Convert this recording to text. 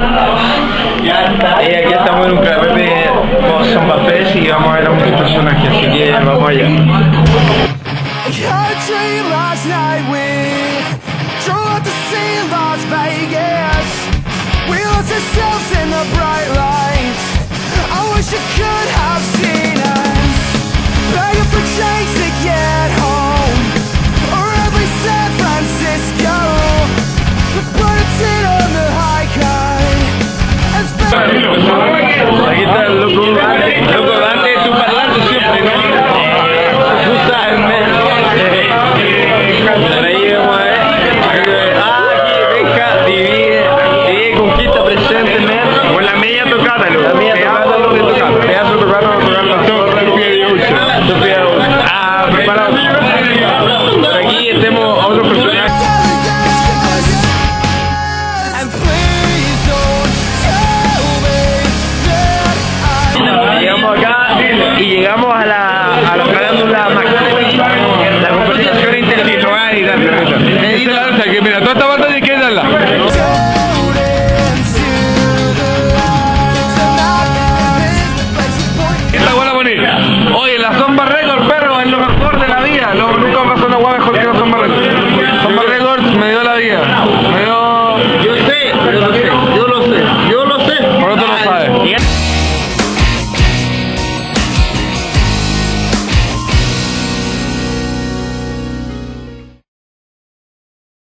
Y aquí estamos en un carrete post Somba Fest y vamos a ver a muchos personajes, así que vamos allá. Aquí está el loco Dante, tu parlante siempre, ¿no? Ahí vamos a ver. Aquí, venga, divide, conquista presente, con la media tocata, loco. La media tocata, pedazo tocata, preparado. Aquí tenemos a otros personajes. Llegamos acá y llegamos a la farándula máxima. La conversación intelectual y tal. Que mira, toda esta banda de que darla. Esta buena bonita. Oye, la Somba